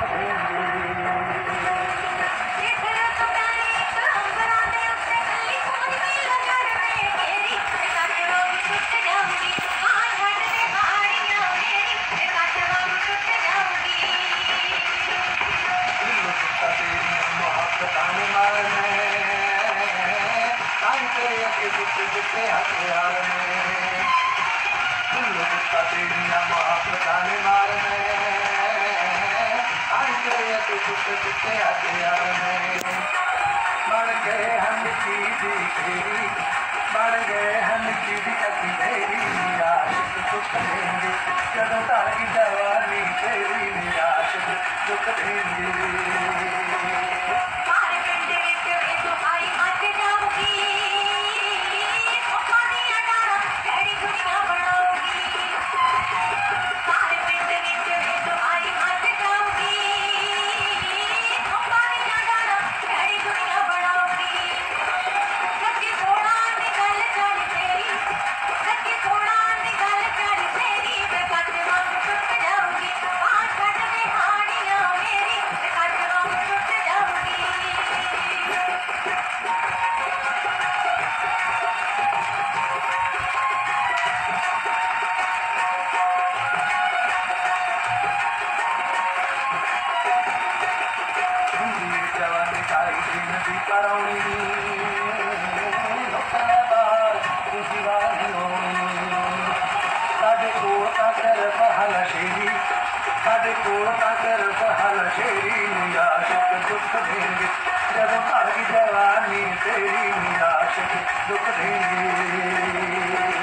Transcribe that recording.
हथियार में तेरिया महाप्रधान मार में हथियार में बन गए हम चीज़ी तेरी बन गए हम चीज़ी अति तेरी आशिक दुख देंगे जब तारी जवानी तेरी आशिक दुख देंगे जब तारी जवानी तेरी आशिक दुख देंगे।